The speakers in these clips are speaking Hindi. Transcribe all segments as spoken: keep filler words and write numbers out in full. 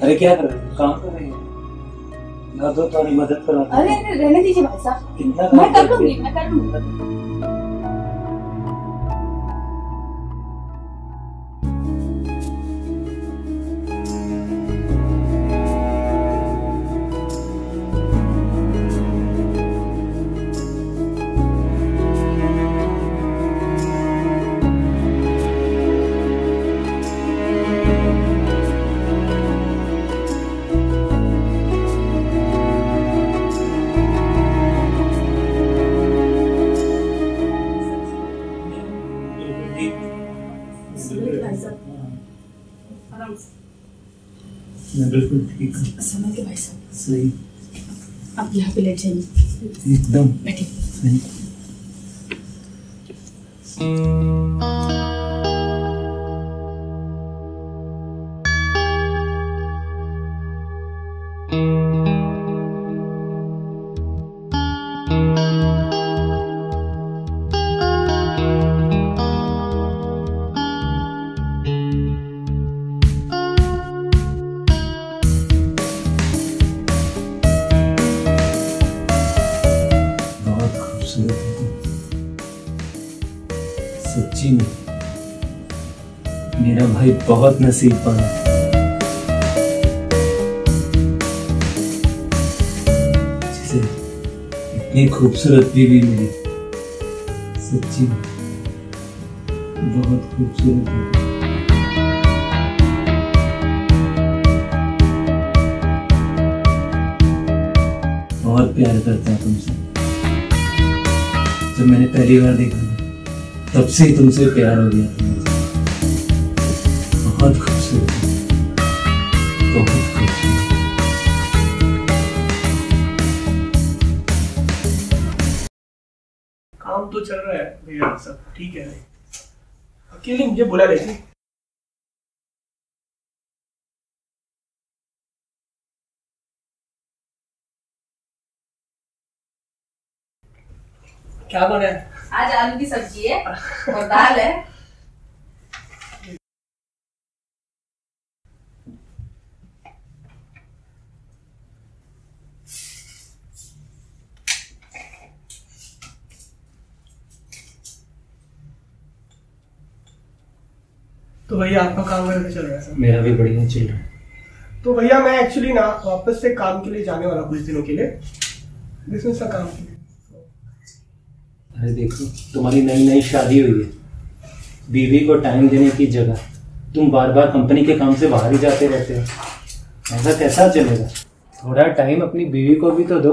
अरे क्या कर रहे हो? काम कर रही हो? ना दो तो मदद करो। अरे रहने दीजिए भाई साहब, कितना मैं कर लूंगी, मैं कर लूंगी। मैं बिल्कुल ठीक हूँ। समझ के भाई साहब। सही। आप यहाँ पे लेट जाइए। एकदम बैठिए। सही। सच्ची में मेरा भाई बहुत नसीबवान है। जिसे इतनी खूबसूरत बीवी मिली। सच्ची में बहुत खूबसूरत है। बहुत प्यार करता है तुमसे। जब मैंने पहली बार देखा तब से ही तुमसे प्यार हो गया था। बहुत खूबसूरत, बहुत खूबसूरत। काम तो चल रहा है भैया, सब ठीक है। अकेले मुझे बुला रही थी। क्या बना है? आज आलू की सब्जी है और दाल है। तो भैया आपका काम कैसे चल रहा है? सर मेरा भी बढ़िया चल रहा है। तो भैया मैं एक्चुअली ना वापस से काम के लिए जाने वाला कुछ दिनों के लिए, बिजनेस का काम के लिए। अरे देखो, तुम्हारी नई नई शादी हुई है, बीवी को टाइम देने की जगह तुम बार बार कंपनी के काम से बाहर ही जाते रहते हो। ऐसा कैसा चलेगा? थोड़ा टाइम अपनी बीवी को भी तो दो।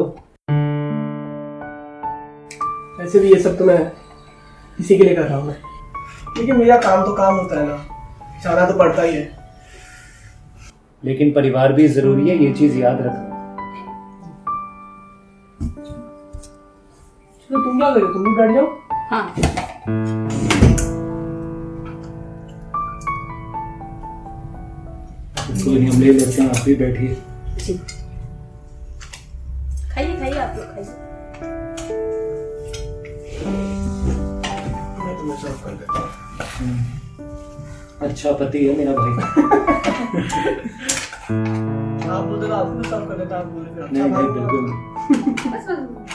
ऐसे भी ये सब तो मैं इसी के लिए कर रहा हूँ मैं, लेकिन मेरा काम तो काम होता है ना, जाना तो पड़ता ही है। लेकिन परिवार भी जरूरी है, ये चीज याद रखो। तो तुम क्या करो, तुम भी बैठ जाओ। हाँ। कोई नहीं, हम ले लेते हैं, आप भी बैठिए। खाइए खाइए, आप लोग खाइए। मैं तुम्हें सर्व कर देता हूँ। अच्छा पति है मेरा भाई। आप बोलते तो आपको सर्व कर देता, आप बोले अच्छा नहीं भाई नहीं, बिल्कुल नहीं। बस बस।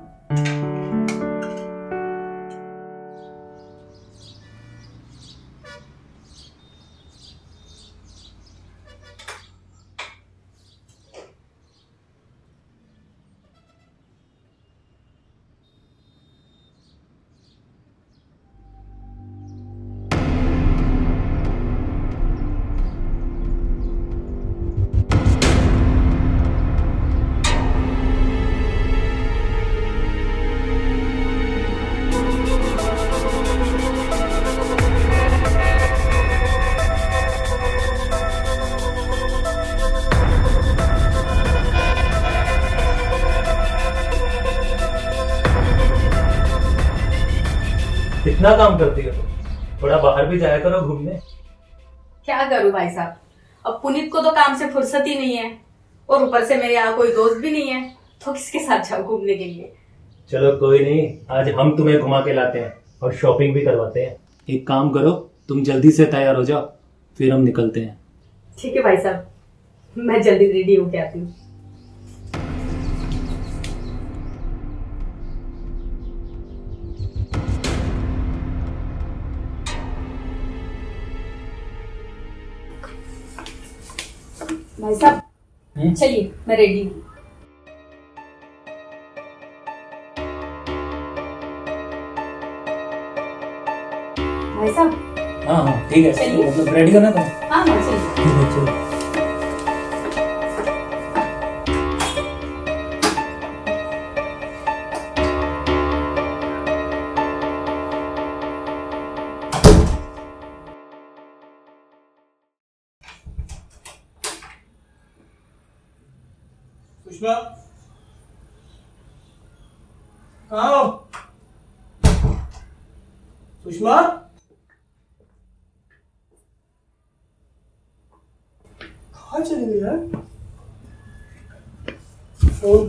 कितना काम करती हो, थोड़ा बाहर भी जाया करो घूमने। क्या करूं भाई साहब, अब पुनीत को तो काम से फुर्सत ही नहीं है और ऊपर से मेरे यहाँ कोई दोस्त भी नहीं है, तो किसके साथ जाऊं घूमने के लिए। चलो कोई नहीं, आज हम तुम्हें घुमा के लाते हैं और शॉपिंग भी करवाते हैं। एक काम करो, तुम जल्दी से तैयार हो जाओ, फिर हम निकलते हैं। ठीक है भाई साहब। मैं जल्दी रेडी होके आती हूँ। भाई साहब चलिए, मैं रेडी हूँ। भाई साहब हाँ हाँ ठीक है, चलिए। मतलब रेडी करना था। हाँ हाँ चलिए। ठीक है चलो। सुषमा कहाँ हो? सुषमा कहाँ चली गई यार? Phone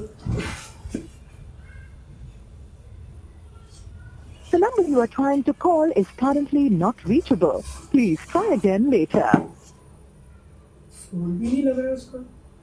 The number you are trying to call is currently not reachable. Please try again later. Phone भी नहीं लग रहा है उसका।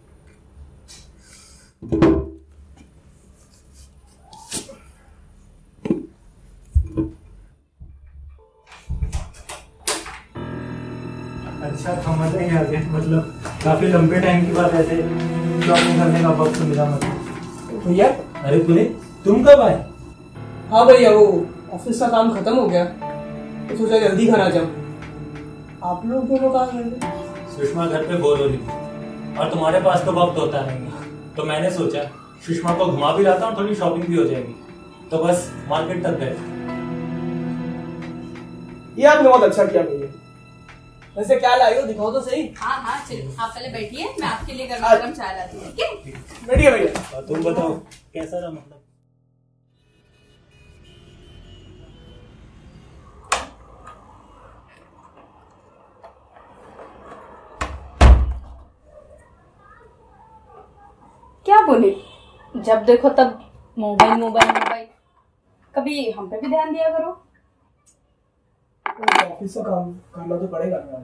अच्छा समझ नहीं आ गया, मतलब काफी लंबे टाइम के बाद ऐसे शॉपिंग करने का वक्त मिला मतलब। भैया अरे पुनीत तुम कब आए? हाँ भैया, वो ऑफिस का काम खत्म हो गया तो सोचा जल्दी घर आ जाओ। आप लोग दोनों कहाँ गए? सुषमा घर पे बोर हो रही थी और तुम्हारे पास तो वक्त होता नहीं है, तो मैंने सोचा सुषमा को घुमा भी लाता हूँ, थोड़ी शॉपिंग भी हो जाएगी, तो बस मार्केट तक गए। ये आपने बहुत अच्छा किया भैया। वैसे क्या लाई हो, दिखाओ तो सही। हाँ हाँ चलिए, आप पहले बैठिए, मैं आपके लिए गर्मा गर्म चाय लाती हूँ। ठीक है, बैठिए भैया। और तुम बताओ कैसा रहा मतलब? क्या बोले? जब देखो तब मोबाइल मोबाइल मोबाइल, कभी हम पे भी ध्यान दिया करो। ऑफिस का काम करना तो पड़ेगा ना।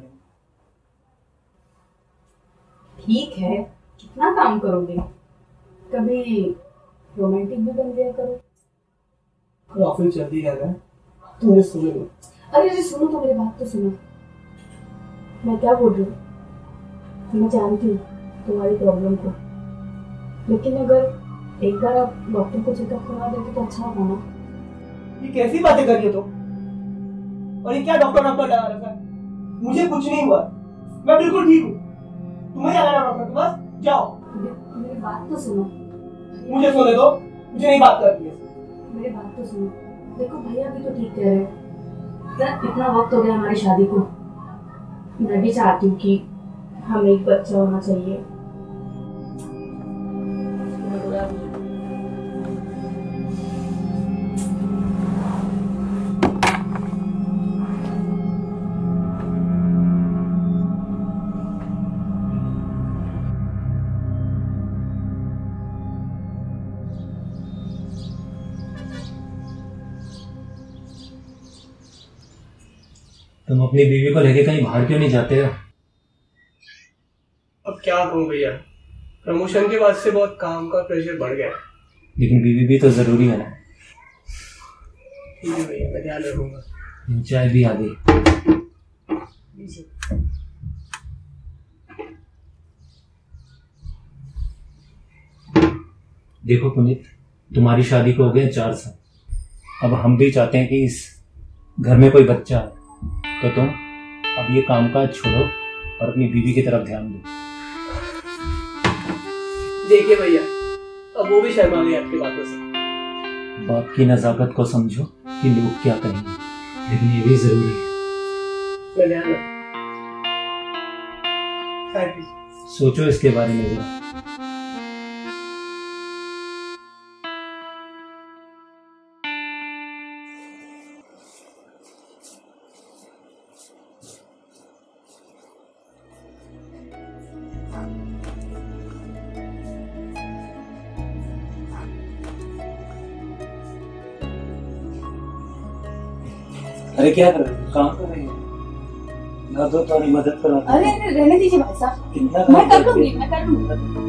ठीक है, कितना काम करोगे? कभी रोमांटिक भी बन गया करो। कल ऑफिस जल्दी है ना, तो मुझे सुनो। अरे अरे सुनो तो, मेरी बात तो सुनो। मैं क्या बोल रही हूँ, मैं जानती हूँ तुम्हारी प्रॉब्लम को, लेकिन अगर एक बार आप डॉक्टर को चेकअप करवा देते तो अच्छा होगा ना। ये कैसी बातें कर रही हो तुम? और ये क्या डॉक्टर डॉक्टर लगा रखा है? मुझे कुछ नहीं हुआ, मैं बिल्कुल ठीक हूँ। तुम्हें क्या लगा डॉक्टर के पास? जाओ। मेरी बात तो सुनो। मुझे सोने दो, मुझे नहीं बात करनी है। मेरी बात तो सुनो। देखो भैया भी तो ठीक कह रहे हैं, इतना वक्त हो गया हमारी शादी को। मैं भी चाहती हूँ कि हमें एक बच्चा होना चाहिए। तुम अपनी बीवी को लेके कहीं बाहर क्यों नहीं जाते हो? अब क्या कहूँ भैया, प्रमोशन के बाद से बहुत काम का प्रेशर बढ़ गया। लेकिन बीवी भी तो जरूरी है ना। ठीक है भैया, मैं ध्यान रखूंगा। चाय भी आ गई। देखो पुनीत, तुम्हारी शादी को हो गए चार साल। अब हम भी चाहते हैं कि इस घर में कोई बच्चा है, तो तुम अब ये कामकाज छोड़ो और अपनी बीवी की तरफ ध्यान दो। देखिए भैया, अब वो भी शर्मा गई आपकी बातों से। बात की नजाकत को समझो कि लोग क्या कहेंगे, लेकिन ये भी जरूरी है। मैं ध्यान रखूंगा। सोचो इसके बारे में जरा। अरे क्या कर रहे हो? काम कर रहे हो? ना तो तुम्हारी मदद करो। अरे अरे रहने दीजिए भाई साहब, कितना मैं कर लूंगी, मैं कर लूंगी।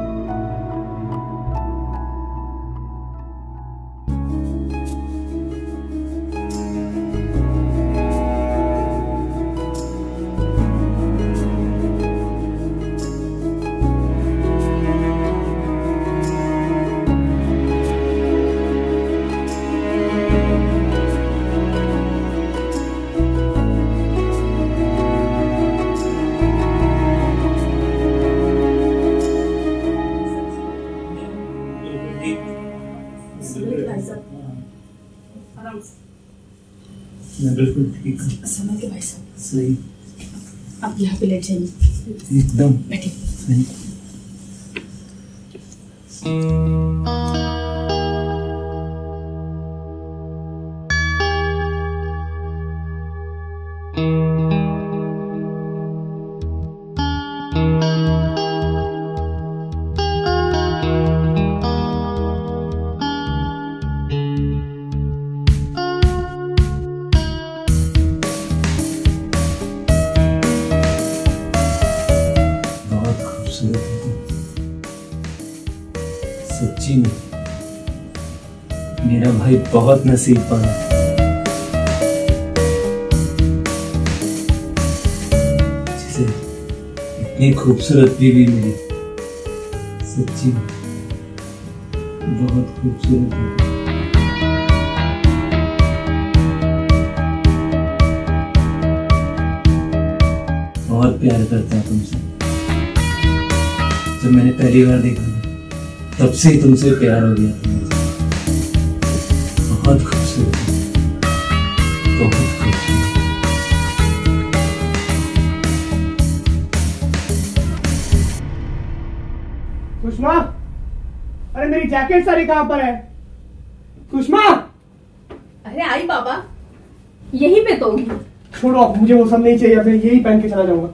मैं बिल्कुल ठीक हूँ। समय के भाई साहब, सही, आप यहाँ पे लेट जाइए। एकदम बैठिए। सही। सच्ची में मेरा भाई बहुत नसीबवान है। जिसे इतनी खूबसूरत बीवी मिली, सच्ची में बहुत खूबसूरत बीवी। बहुत प्यार करता है तुमसे। जब मैंने पहली बार देखा तब से ही तुमसे प्यार हो गया। बहुत खूबसूरत, बहुत खूबसूरत। सुषमा, अरे मेरी जैकेट सारी कहाँ पर है? सुषमा, अरे आई बाबा, यहीं पे तो। छोड़ो, मुझे वो सब नहीं चाहिए, मैं यही पहन के चला जाऊंगा।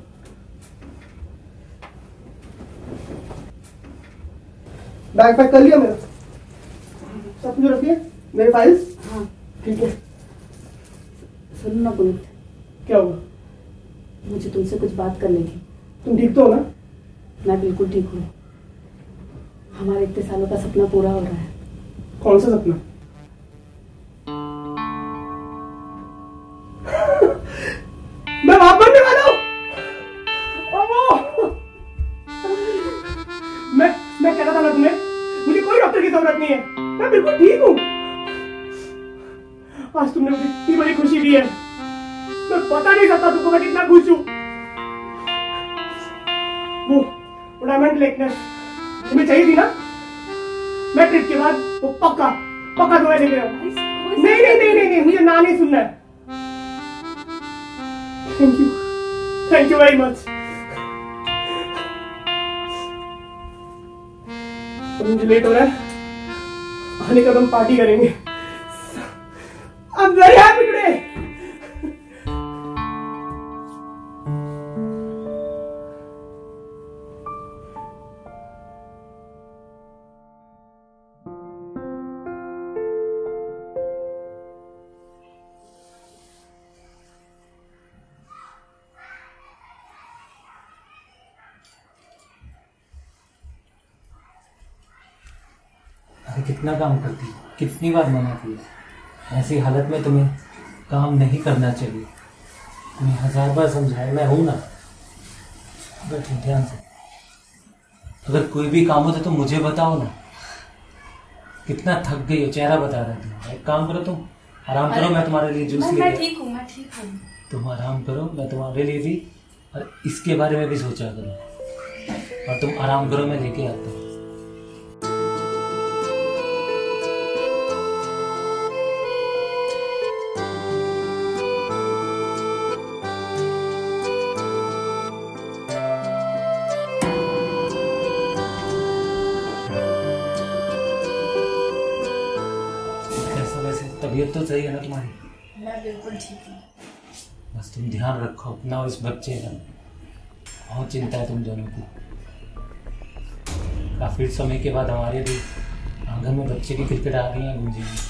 बैग पैक कर लिया मेरा? सब कुछ रखिए, मेरे फाइल्स? हाँ ठीक है। सुनो ना पुनीत, क्या हुआ? मुझे तुमसे कुछ बात करनी थी। तुम ठीक तो हो ना? मैं बिल्कुल ठीक हूँ। हमारे इतने सालों का सपना पूरा हो रहा है। कौन सा सपना? मैं बाप बनने वाला हूँ। मैं मैं कह रहा था ना तुम्हें, मुझे कोई डॉक्टर की जरूरत नहीं है, मैं बिल्कुल ठीक हूँ। आज तुमने मुझे इतनी बड़ी खुशी दी है, मैं बता नहीं सकता तुमको मैं कितना खुश हूँ। वो वो डायमंड नेकलेस तुम्हें चाहिए थी ना? मैं ट्रिप के बाद वो पक्का पक्का तुम्हें लेके आऊँ। नहीं नहीं नहीं नहीं नहीं मुझे ना नहीं सुनना है। Thank you, thank you very much. मुझे लेट हो रहा है, आने का तुम पार्टी करेंगे। I'm very happy today. अरे कितना काम करती है, कितनी बार मना किया, ऐसी हालत में तुम्हें काम नहीं करना चाहिए। मैं हजार बार समझाया, मैं हूं ना। बैठो ध्यान से। अगर कोई भी काम हो तो तुम मुझे बताओ ना। कितना थक गई हो, चेहरा बता रहा है तुम। एक काम करो, तुम आराम करो, मैं तुम्हारे लिए जूस लेके। मैं ठीक हूँ, मैं ठीक हूँ। तुम आराम करो, मैं तुम्हारे लिए भी और इसके बारे में भी सोचा करो। और तुम आराम करो, मैं लेके आता हूँ। तबीयत तो सही है ना तुम्हारी? मैं बिल्कुल ठीक हूँ। बस तुम ध्यान रखो अपना और इस बच्चे का। बहुत चिंता है तुम दोनों की। काफी समय के बाद हमारे भी आंगन में बच्चे की क्रिकेट आ रही है गूंजेंगी।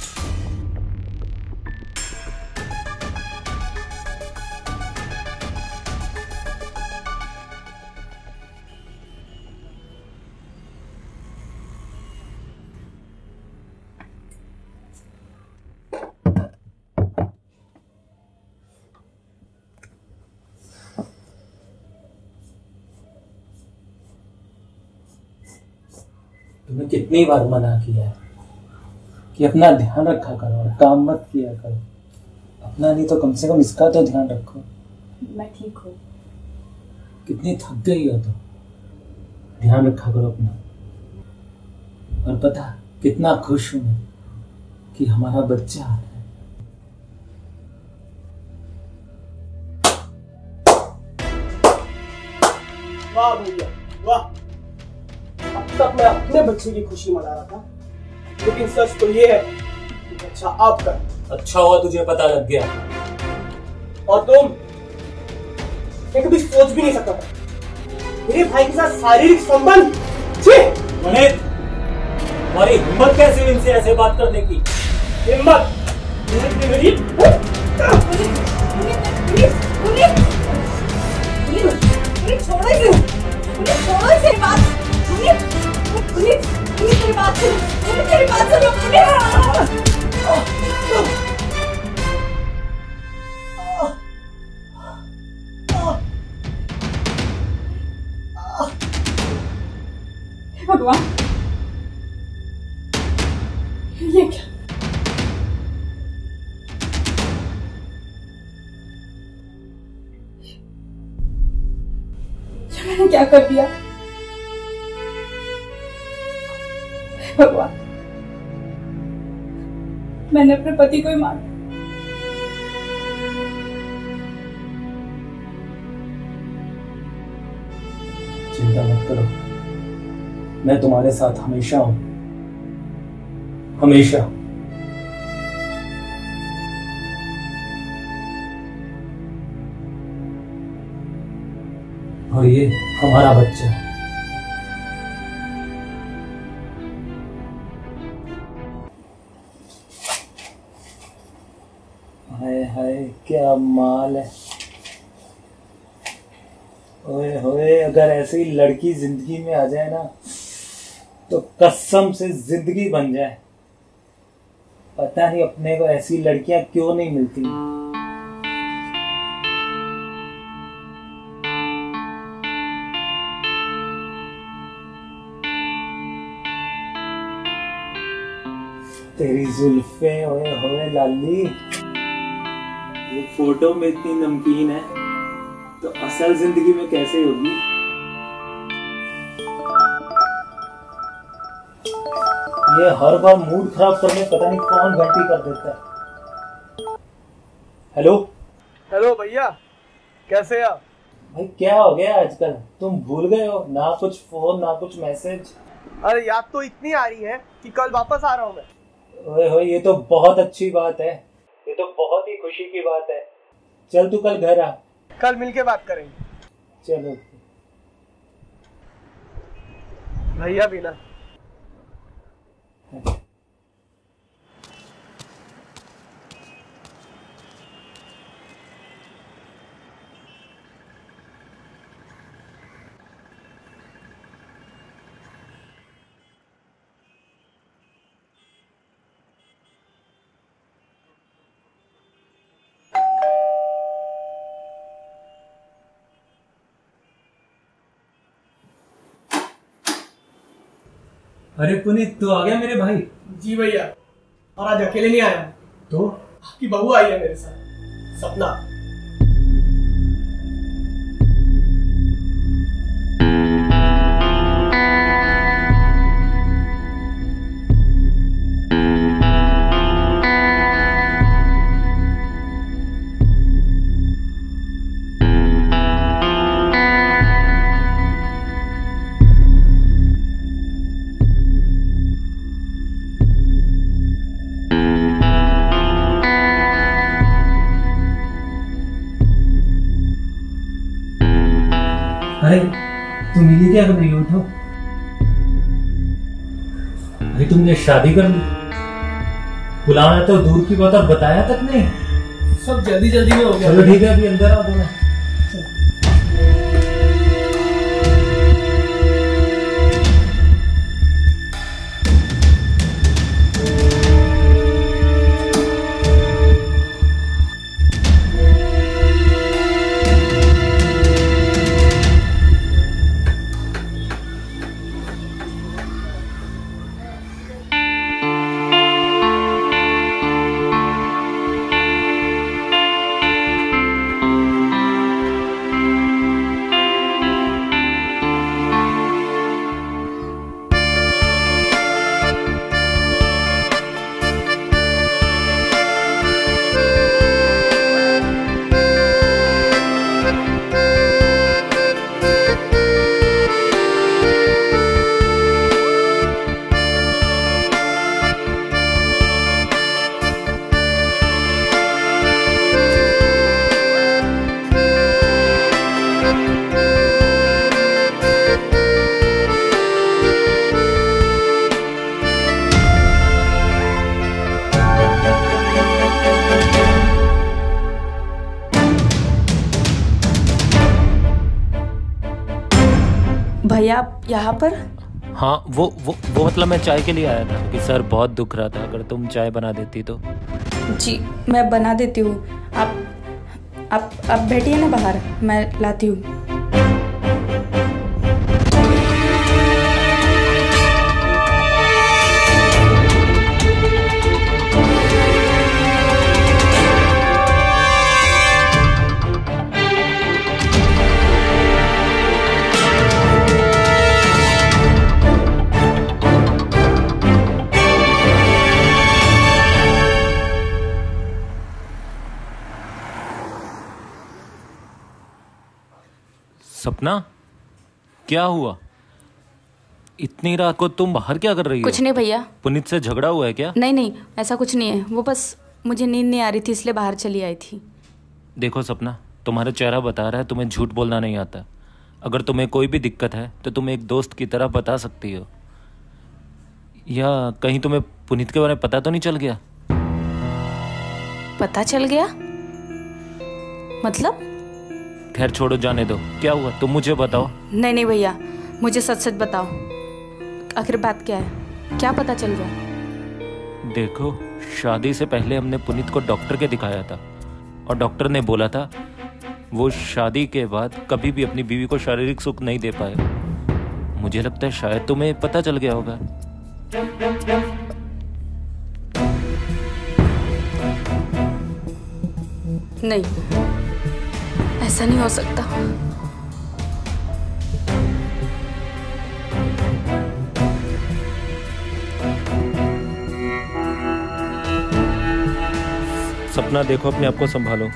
तुम्हें कितनी बार मना किया है कि अपना ध्यान रखा करो और काम मत किया करो। अपना नहीं तो कम से कम इसका तो ध्यान रखो। मैं ठीक हूँ। कितनी थक गई हो तो ध्यान रखा करो अपना। और पता कितना खुश हूं मैं कि हमारा बच्चा आ रहा है। वाह भैया वाह, अब तक मैं अपने बच्चे की खुशी मना रहा था, लेकिन सच तो ये है कि बच्चा आपका। अच्छा हुआ तुझे पता लग गया। और तुम मैं कभी सोच भी नहीं सकता था मेरे भाई के साथ शारीरिक संबंध। छी! मोहित, तुम्हारी हिम्मत कैसे हुई इनसे ऐसे बात करने की? हिम्मत हिम्मत मेरी छोड़ो इसे, उन्हें छोड़ो इसे बात, उन्हें उन्हें उन्हें मेरी बात सुनो, उन्हें मेरी बात सुनो, उन्हें भगवान, ये क्या? मैंने क्या कर दिया? भगवान, मैंने अपने पति को ही मारा। चिंता मत करो, मैं तुम्हारे साथ हमेशा हूं, हमेशा। और ये हमारा बच्चा है। हाय हाय क्या माल है। ओए होए, अगर ऐसी लड़की जिंदगी में आ जाए ना तो कसम से जिंदगी बन जाए। पता नहीं अपने को ऐसी लड़कियां क्यों नहीं मिलती। तेरी जुल्फे ओए होए लाली, वो फोटो में इतनी नमकीन है तो असल जिंदगी में कैसे होगी? ये हर बार मूड खराब करने पता नहीं कौन घंटी कर देता है। हेलो हेलो भैया, कैसे आप? भाई क्या हो गया आजकल? तुम भूल गए हो ना, कुछ फोन ना कुछ मैसेज। अरे याद तो इतनी आ रही है कि कल वापस आ रहा हूँ मैं। ओए होए, ये तो बहुत अच्छी बात है, ये तो बहुत ही खुशी की बात है। चल तू कल घर आ, कल मिलके बात करेंगे। चलो भैया भी ना। अरे पुनीत, तू आ गया मेरे भाई? जी भैया, और आज अकेले नहीं आया तो आपकी बहू आई है मेरे साथ, सपना। अरे तुम ये क्या कर रही हो? उठो। अरे तुमने शादी कर ली? बुलाना तो दूर की बात, और बताया तक नहीं। सब जल्दी जल्दी में हो गया। चलो ठीक है, अभी अंदर आओ तुम्हें। भैया आप यहाँ पर? हाँ वो वो वो मतलब मैं चाय के लिए आया था कि सर बहुत दुख रहा था, अगर तुम चाय बना देती तो। जी मैं बना देती हूँ, आप आप आप बैठिए ना बाहर, मैं लाती हूँ। सपना क्या हुआ? इतनी रात को तुम बाहर क्या कर रही हो? कुछ नहीं भैया। पुनीत से झगड़ा हुआ है क्या? नहीं नहीं ऐसा कुछ नहीं है, वो बस मुझे नींद नहीं आ रही थी इसलिए बाहर चली आई थी। देखो सपना, तुम्हारा चेहरा बता रहा है तुम्हें झूठ बोलना नहीं आता। अगर तुम्हें कोई भी दिक्कत है तो तुम एक दोस्त की तरह बता सकती हो। या कहीं तुम्हें पुनीत के बारे में पता तो नहीं चल गया? पता चल गया मतलब? खैर छोड़ो, जाने दो। क्या हुआ तुम मुझे बताओ। नहीं नहीं भैया, मुझे सच सच बताओ, आखिर बात क्या है, क्या पता चल गया? देखो, शादी से पहले हमने पुनीत को डॉक्टर के दिखाया था और डॉक्टर ने बोला था वो शादी के बाद कभी भी अपनी बीवी को शारीरिक सुख नहीं दे पाए। मुझे लगता है शायद तुम्हें पता चल गया होगा। नहीं, ऐसा नहीं हो सकता। सपना देखो, अपने आप को संभालो।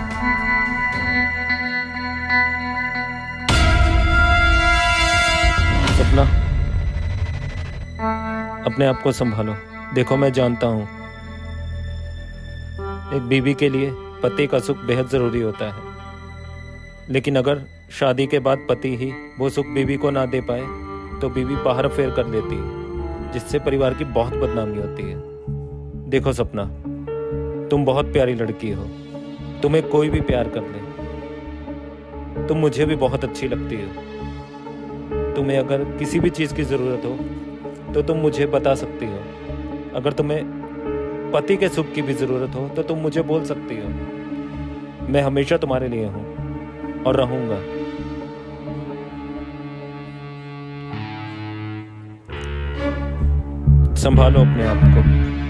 सपना अपने आप को संभालो। देखो मैं जानता हूं एक बीवी के लिए पति का सुख बेहद जरूरी होता है, लेकिन अगर शादी के बाद पति ही वो सुख बीवी को ना दे पाए तो बीवी बाहर फेर कर लेती है, जिससे परिवार की बहुत बदनामी होती है। देखो सपना, तुम बहुत प्यारी लड़की हो, तुम्हें कोई भी प्यार कर ले। तुम मुझे भी बहुत अच्छी लगती हो। तुम्हें अगर किसी भी चीज़ की ज़रूरत हो तो तुम मुझे बता सकती हो। अगर तुम्हें पति के सुख की भी ज़रूरत हो तो तुम मुझे बोल सकती हो। मैं हमेशा तुम्हारे लिए हूँ और रहूँगा। संभालो अपने आप को।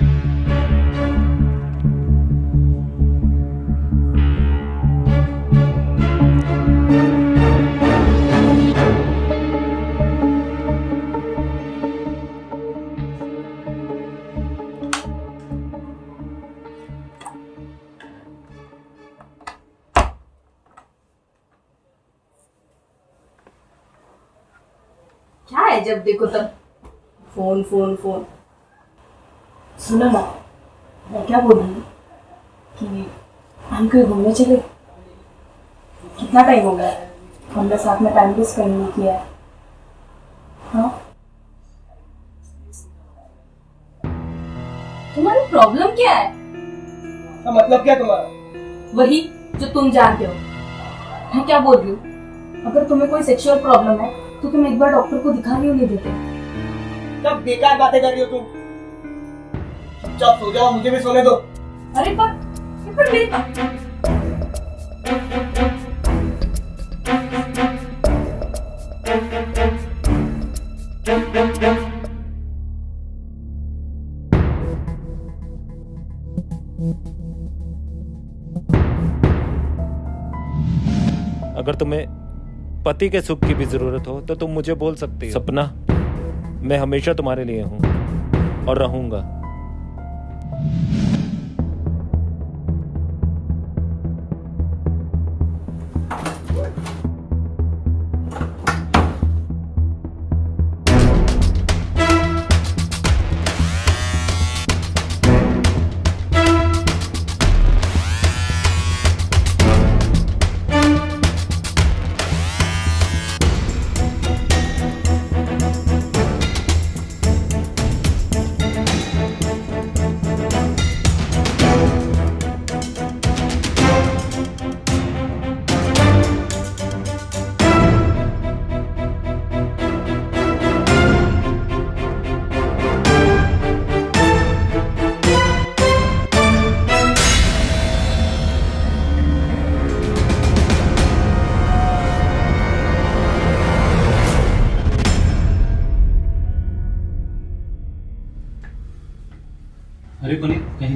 क्या है जब देखो तब फोन फोन फोन। सुनो ना, मैं क्या बोल रही हूँ कि हम कहीं घूमने चले। कितना टाइम हो गया हमने साथ में टाइम भी स्पेंड नहीं किया है। हाँ, तुम्हारी प्रॉब्लम क्या है? तो मतलब क्या तुम्हारा? वही जो तुम जानते हो। मैं क्या बोल रही हूँ, अगर तुम्हें कोई सेक्सुअल प्रॉब्लम है तो तुम एक बार डॉक्टर को दिखा क्यों नहीं देते? सब बेकार बातें कर रही हो तुम। चुपचाप सो जाओ, मुझे भी सोने दो। अरे पर, पर मेरी अगर तुम्हें पति के सुख की भी जरूरत हो तो तुम मुझे बोल सकती हो। सपना, मैं हमेशा तुम्हारे लिए हूं और रहूंगा।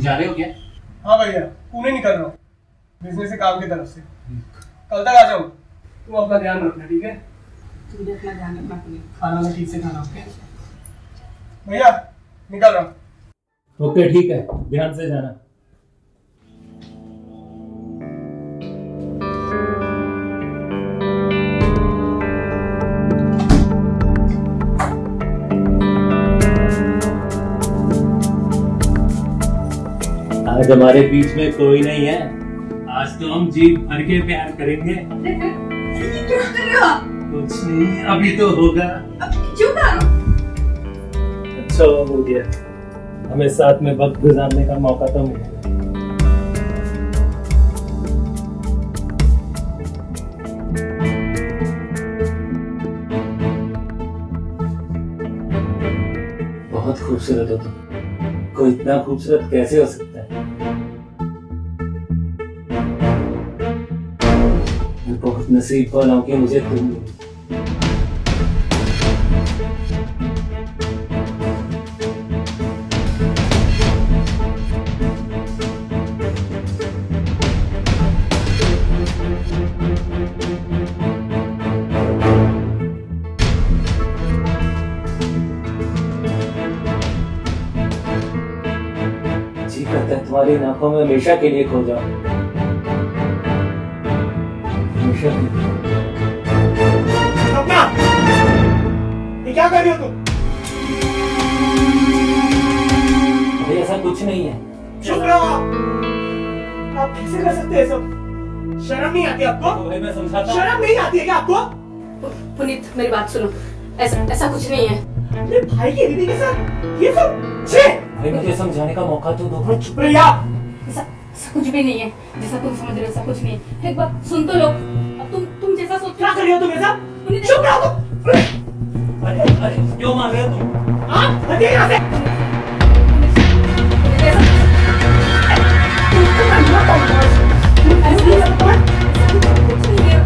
जा रहे हो क्या? हाँ भैया, पुणे निकल रहा हूँ बिजनेस से, काम की तरफ से। कल तक आ जाऊँ। तुम अपना ध्यान रखना, ठीक है? तुम भी अपना ध्यान रखना पुनीत। खाना में ठीक से खाना, ओके? भैया निकल रहा हूँ। ओके ठीक है, ध्यान से जाना। आज हमारे बीच में कोई नहीं है। आज तो हम जी भर के प्यार करेंगे। क्या कर रहे हो आप? कुछ नहीं, अभी तो होगा। अब क्यों कर रहे हो? अच्छा हो गया, हमें साथ में वक्त गुजारने का मौका तो मिलेगा। बहुत खूबसूरत हो तुम। कोई इतना खूबसूरत कैसे हो सकता है? मैं बहुत नसीब वाला हूं कि मुझे तुम मिली। जी करता है तुम्हारी आंखों में हमेशा के लिए खो जाऊं, हमेशा के लिए। सपना, ये क्या कर रही हो तुम? भाई ऐसा कुछ नहीं है। चुप रहो आप। आप कैसे कर सकते हैं सब? शर्म नहीं आती आपको? तो भाई मैं समझाता हूं। शर्म नहीं आती है क्या आपको? पुनीत मेरी बात सुनो, ऐसा ऐसा कुछ नहीं है। अपने भाई की दीदी के साथ ये सब? छे! भाई मुझे समझाने का मौका तो दो। चुप रहिए आप। ऐसा ऐसा कुछ भी नहीं है, जैसा तुम समझ रहे हो ऐसा कुछ नहीं है। एक बार सुन तो लो। अब तुम तुम जैसा सोच क्या कर रही हो तुम ऐसा? पुनीत, चुप रहो तुम। अरे अरे क्यों मार रहे हो तुम? आप हटिए यहाँ से। पुनीत, ऐसा- ऐसा नहीं है, कुछ नहीं है।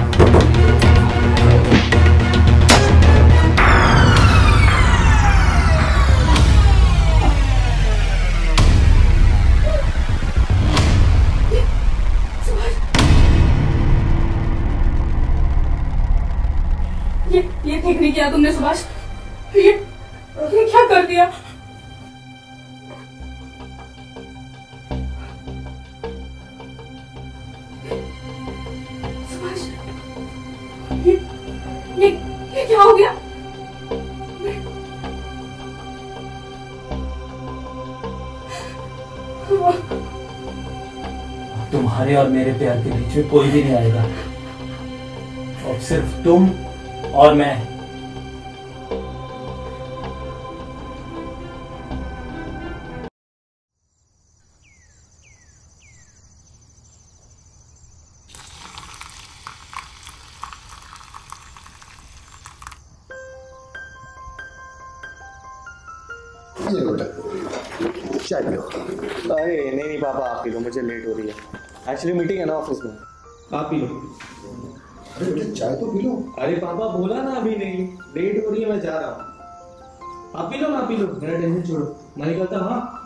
ये ये ठीक नहीं किया तुमने सुभाष। ये ये क्या कर दिया? सुभाष, ये ये ये क्या हो गया? तुम्हारे और मेरे प्यार के बीच में कोई भी नहीं आएगा, और सिर्फ तुम और मैं। चाय पियो। अरे नहीं नहीं पापा, आप पी लो, मुझे लेट हो रही है। एक्चुअली मीटिंग है ना ऑफिस में। आप पी लो। अरे बेटा चाय तो पी लो। अरे पापा बोला ना अभी नहीं, लेट हो रही है, मैं जा रहा हूँ। आप पी लो ना, आप पी लो, मेरा टेंशन छोड़ो, मैं निकलता हूँ। हाँ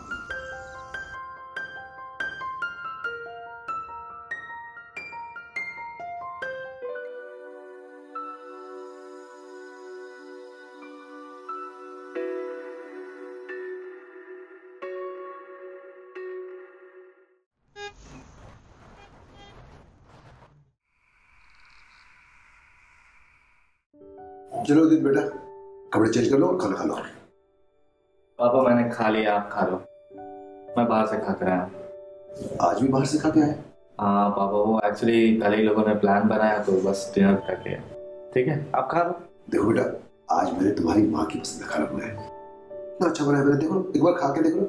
चलो उदित बेटा, कपड़े चेंज कर लो और खाना खा लो। पापा मैंने खा लिया, आप खा लो, मैं बाहर से खा कर आया। आज भी बाहर से खा के आए? हाँ पापा, वो एक्चुअली कल ही लोगों ने प्लान बनाया तो बस डिनर करके। ठीक है आप खा लो। देखो बेटा, आज मैंने तुम्हारी माँ की पसंद का खाना बनाया, इतना अच्छा बनाया मैंने, देखो एक बार खा के देखो।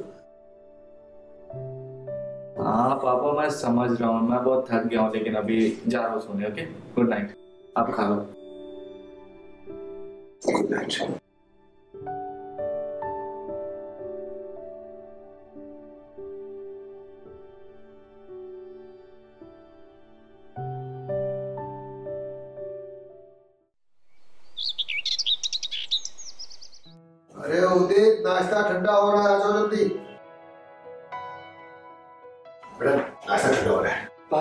हाँ पापा मैं समझ रहा हूँ, मैं बहुत थक गया हूँ, लेकिन अभी जा रहा हूँ सोने। ओके गुड नाइट, आप खा लो। Good night. अरे उदित, नाश्ता ठंडा हो रहा है, आ जाओ जल्दी।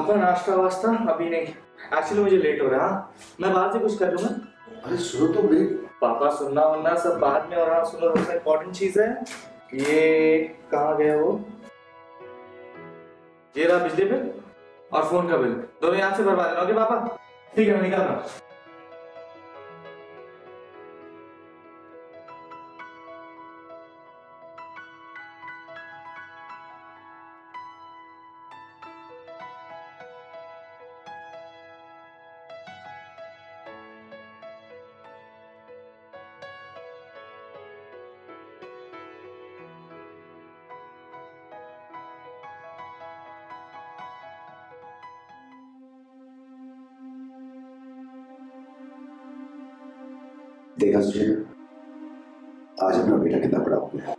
पापा नाश्ता वास्ता अभी नहीं, एक्चुअली मुझे लेट हो रहा है, मैं बाहर से कुछ कर लूंगा। अरे सुनो तो मेरी। पापा सुनना वनना सब बाद में, और हाँ सुनो सबसे इम्पोर्टेंट चीज है, ये कहाँ गया वो, ये रहा बिजली बिल और फोन का बिल, दोनों यहाँ से भरवा देना। ओके पापा? ठीक है, मैं निकाल रहा हूँ। देखा सुशील, आज अपना बेटा कितना बड़ा हो गया।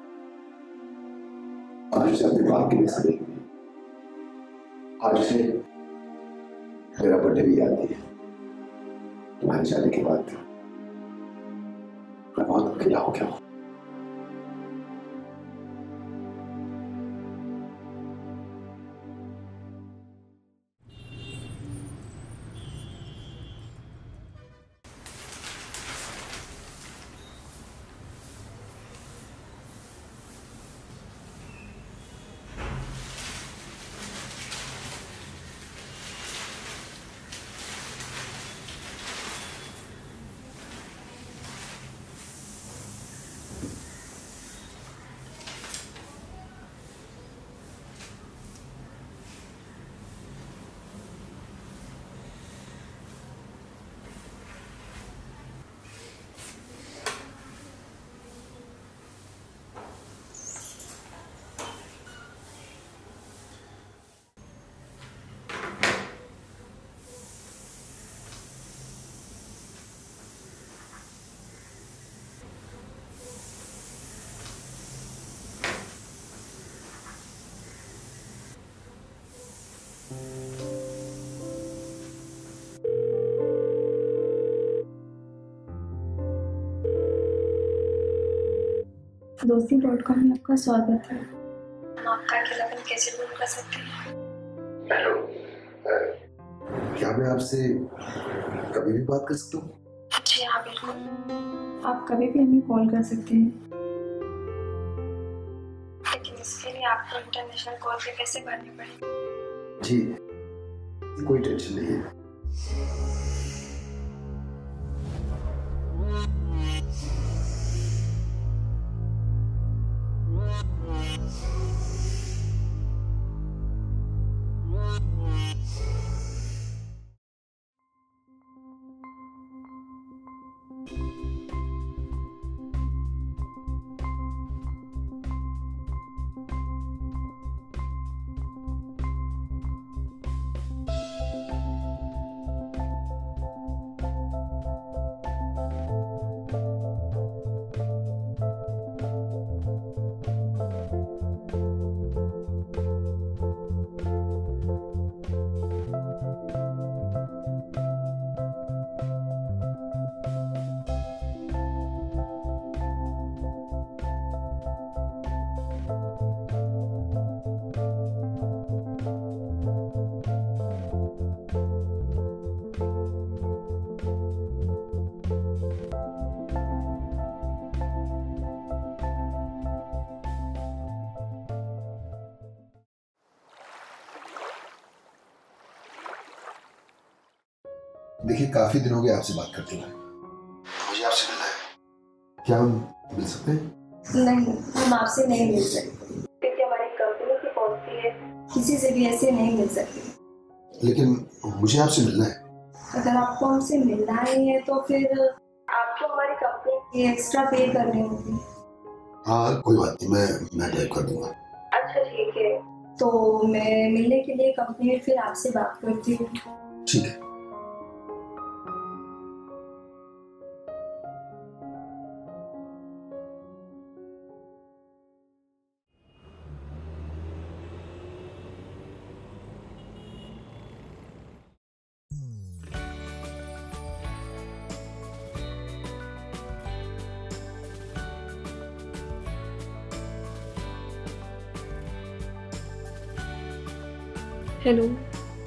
आज उसे अपने बाप की बेइज्जती हुई। आज उसे मेरा बर्थडे भी याद नहीं है। तुम्हारे जाने के बाद मैं बहुत अकेला हो गया हूँ। दोस्ती डॉट कॉम में आपका स्वागत है। हम आपका अकेलापन कैसे दूर कर सकते हैं? हेलो, क्या मैं आपसे कभी भी बात कर सकता हूँ? जी हाँ बिल्कुल, आप कभी भी हमें कॉल कर सकते हैं, लेकिन इसके लिए आपको इंटरनेशनल कॉल के पैसे भरने पड़ेंगे। जी, कोई टेंशन नहीं है। देखिए, काफी दिन हो गए आपसे बात करते हुए। मुझे आपसे मिलना है। क्या हम मिल सकते हैं? नहीं, हम आपसे नहीं मिल सकते, क्योंकि हमारी कंपनी की पॉलिसी है किसी से भी ऐसे नहीं मिल सकते। लेकिन मुझे आपसे मिलना है। अगर आपको हमसे मिलना ही है तो फिर आपको हमारी कंपनी की एक्स्ट्रा पे करने होंगे। हाँ, कोई बात नहीं, मैं मैं टाइप कर दूंगा। अच्छा ठीक है, तो मैं मिलने के लिए कंपनी में फिर आपसे बात करती हूँ। ठीक है। हेलो,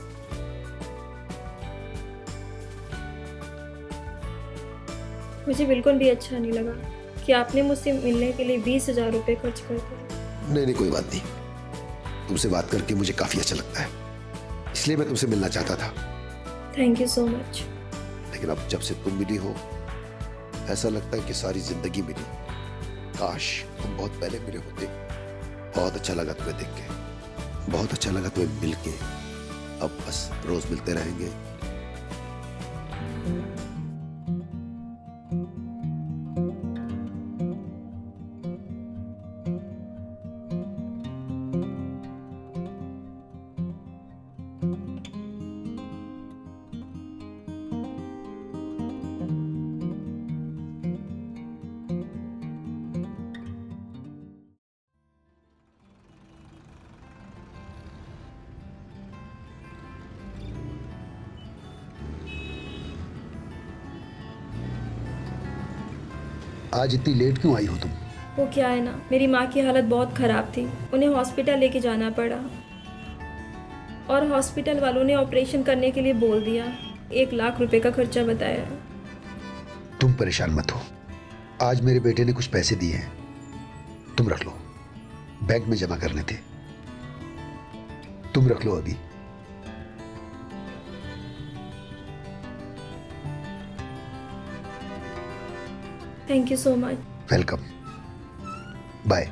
मुझे बिल्कुल भी अच्छा नहीं लगा कि आपने मुझसे मिलने के लिए बीस हजार रुपये खर्च कर दिए। नहीं नहीं कोई बात नहीं, तुमसे बात करके मुझे काफी अच्छा लगता है, इसलिए मैं तुमसे मिलना चाहता था। Thank you so much. लेकिन अब जब से तुम मिली हो ऐसा लगता है कि सारी जिंदगी मिली। काश तुम बहुत पहले मिले होते। बहुत अच्छा लगा तुम्हें देख के, बहुत अच्छा लगा तुम्हें मिल के। अब बस रोज मिलते रहेंगे। आज इतनी लेट क्यों आई हो तुम? वो क्या है ना, मेरी माँ की हालत बहुत ख़राब थी, उन्हें हॉस्पिटल लेके जाना पड़ा और हॉस्पिटल वालों ने ऑपरेशन करने के लिए बोल दिया। एक लाख रुपए का खर्चा बताया। तुम परेशान मत हो, आज मेरे बेटे ने कुछ पैसे दिए हैं, तुम रख लो, बैंक में जमा करने थे, तुम रख लो अभी। Thank you so much. Welcome, bye.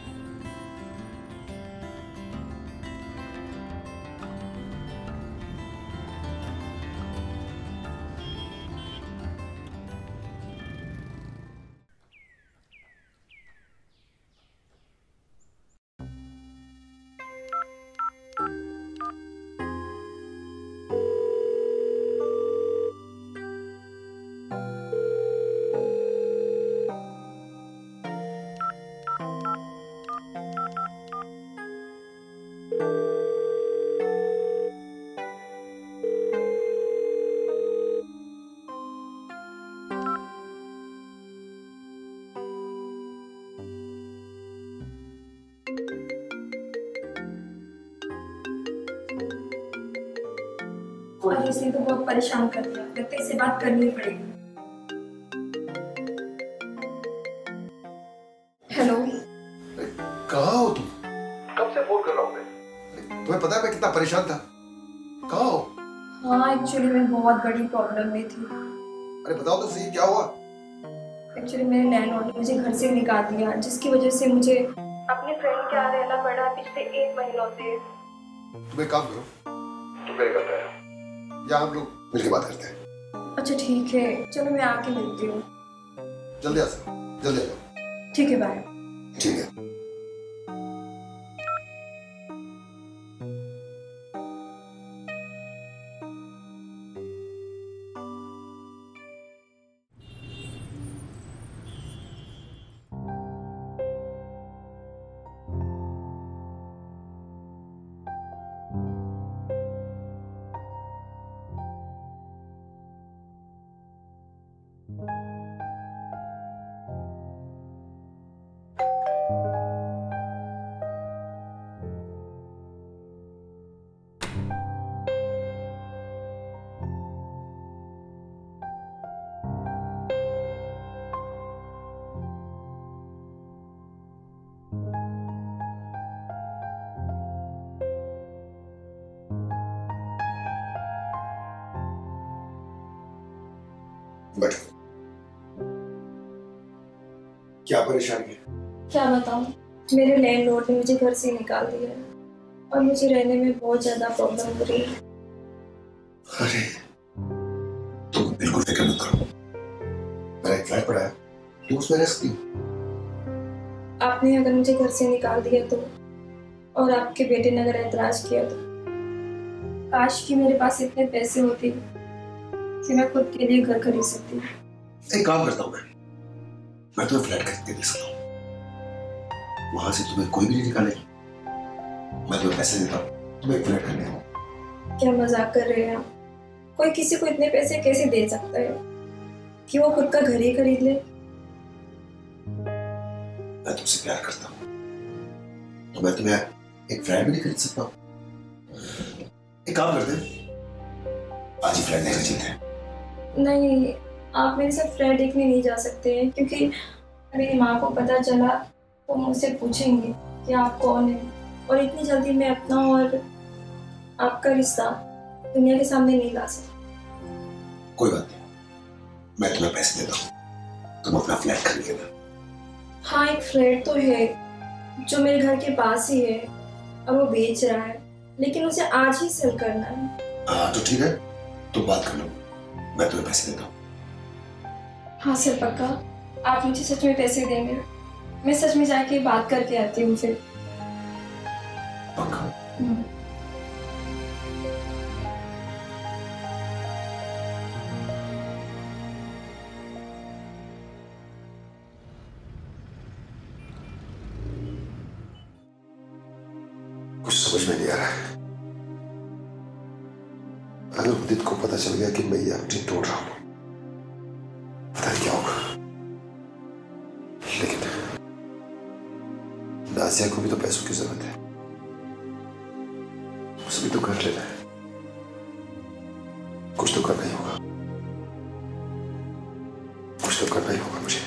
और इसने तो बहुत परेशान कर दिया, लगता है इससे बात करनी पड़ेगी। हेलो, कहाँ हो तुम? कब से फोन कर रहा हूँ मैं, तुम्हें पता है मैं कितना परेशान था। कहाँ हो? हाँ एक्चुअली मैं बहुत बड़ी प्रॉब्लम में थी। अरे बताओ तो सही, क्या हुआ? एक्चुअली मेरे लैंडलॉर्ड ने मुझे घर से निकाल दिया, जिसकी वजह से मुझे अपने फ्रेंड के यहाँ रहना पड़ा पिछले एक महीनों से। तुम एक काम करो, तुम मेरे घर पे आओ, या हम लोग मिलके बात करते हैं। अच्छा ठीक है, चलो मैं आके मिलती हूँ। जल्दी आ सकते, जल्दी आ जाओ। ठीक है, बाय। ठीक है। बैठो। क्या परेशानी है? क्या बताऊं, मेरे लैंडलॉर्ड ने मुझे घर से निकाल दिया है और मुझे रहने में बहुत ज्यादा प्रॉब्लम हो रही है। अरे तुम बिल्कुल फिक्र मत करो, मेरा एक फ्लैट पड़ा है, तुम उसमें रह सकती हो। आपने अगर मुझे घर से निकाल दिया तो, और आपके बेटे ने अगर ऐतराज किया तो, काश कि मेरे पास इतने पैसे होते कि मैं खुद के लिए घर खरीद सकती। एक काम करता हूँ मैं मैं तुम्हें फ्लैट खरीद के दे सकता हूँ, वहां से तुम्हें कोई भी नहीं निकालेगा। मैं तुम्हें पैसे देता हूँ, तुम्हें एक फ्लैट खरीदने हो। क्या मजाक कर रहे हैं आप? कोई किसी को इतने पैसे कैसे दे सकता है कि वो खुद का घर ही खरीद ले? मैं तुमसे प्यार करता हूँ तो मैं तुम्हें एक फ्लैट भी नहीं खरीद सकता। एक काम करते हैं, आज ही फ्लैट नहीं खरीदते हैं। नहीं, आप मेरे साथ फ्लैट देखने नहीं जा सकते हैं, क्योंकि मेरी माँ को पता चला तो मुझसे पूछेंगे कि आप कौन हैं, और इतनी जल्दी मैं अपना और आपका रिश्ता दुनिया के सामने नहीं ला सकती। कोई बात नहीं, मैं तुम्हें पैसे देता हूँ, तुम अपना फ्लैट खरीद लेना। हाँ, एक फ्लैट तो है जो मेरे घर के पास ही है और वो बेच रहा है, लेकिन उसे आज ही सेल करना है। हाँ तो ठीक है, तुम बात कर लो, मैं तुम्हें पैसे देता हूँ। हाँ सर, पक्का? आप मुझे सच में पैसे देंगे? मैं सच में जाके बात करके आती हूँ फिर। पक्का? कुछ समझ में नहीं आ रहा है। अगर उदित को पता चल गया कि मैं ये एफडी तोड़ रहा हूं, पता नहीं क्या होगा। लेकिन नाजिया को भी तो पैसों की जरूरत है, उसे भी तो कर लेना है। कुछ तो करना ही होगा, कुछ तो करना ही होगा मुझे।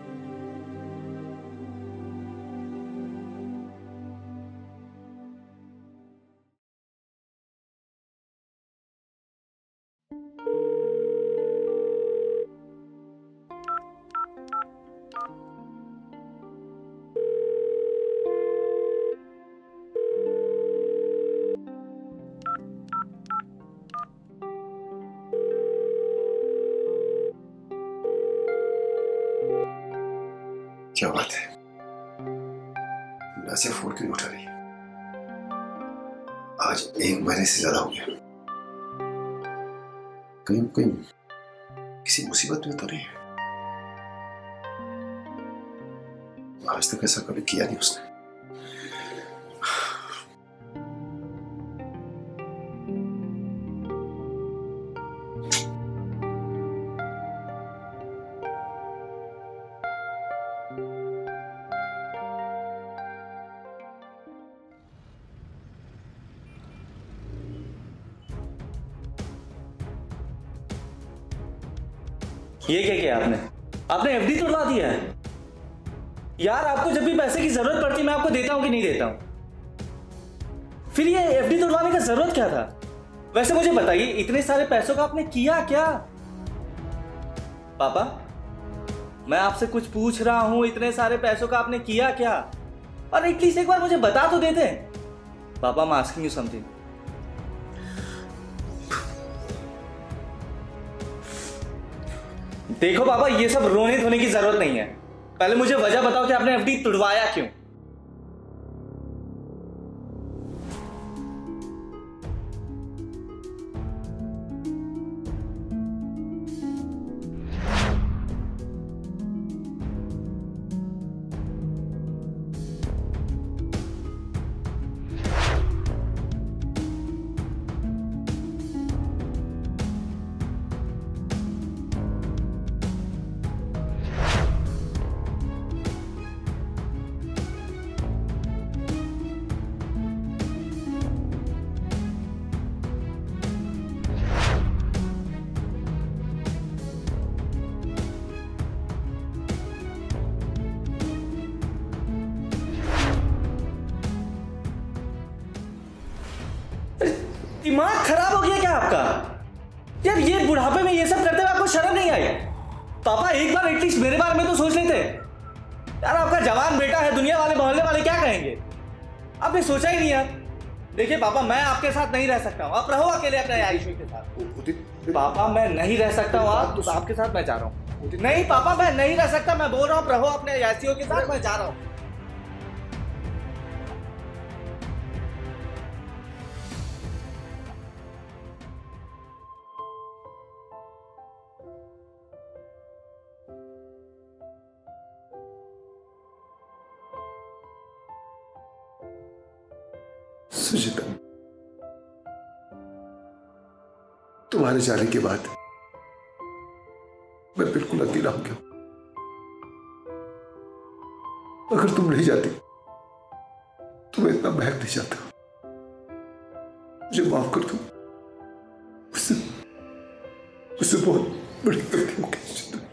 क्या बात है, नाजिया फोन क्यों नहीं उठा रही? आज एक महीने से ज्यादा हो गया, कहीं कहीं किसी मुसीबत में तो नहीं है? आज तक ऐसा कभी किया नहीं उसने। ये क्या किया आपने? आपने एफडी तोड़वा दिया है यार। आपको जब भी पैसे की जरूरत पड़ती है मैं आपको देता हूं कि नहीं देता हूं? फिर ये एफडी तोड़वाने का जरूरत क्या था? वैसे मुझे बताइए, इतने सारे पैसों का आपने किया क्या? पापा, मैं आपसे कुछ पूछ रहा हूं, इतने सारे पैसों का आपने किया क्या? और एटलीस्ट एक बार मुझे बता तो देते। पापा, मैं आस्किंग यू समथिंग। देखो पापा, ये सब रोने धोने की जरूरत नहीं है। पहले मुझे वजह बताओ कि आपने एफडी तुड़वाया क्यों? दिमाग खराब हो गया क्या आपका? यार ये बुढ़ापे में ये सब करते हुए आपको शर्म नहीं आई? पापा, एक बार एटलीस्ट मेरे बारे में तो सोच लेते। यार आपका जवान बेटा है, दुनिया वाले मोहल्ले वाले क्या कहेंगे? आपने सोचा ही नहीं यार। देखिए पापा, मैं आपके साथ नहीं रह सकता हूँ, आप रहो अकेले अपने आयुषी के साथ। पापा, मैं नहीं रह सकता हूँ, आप तो आपके साथ मैं जा रहा हूँ। नहीं पापा, मैं नहीं रह सकता, मैं बोल रहा हूँ रहो अपने यासियों के साथ, मैं जा रहा हूँ। सुचिता, तुम्हारे जाने के बाद मैं बिल्कुल अकेला हो गया। अगर तुम नहीं जाती तो मैं इतना बहक नहीं जाता। मुझे माफ कर दो, मुझसे मुझसे बहुत बड़ी तकलीफ कैसे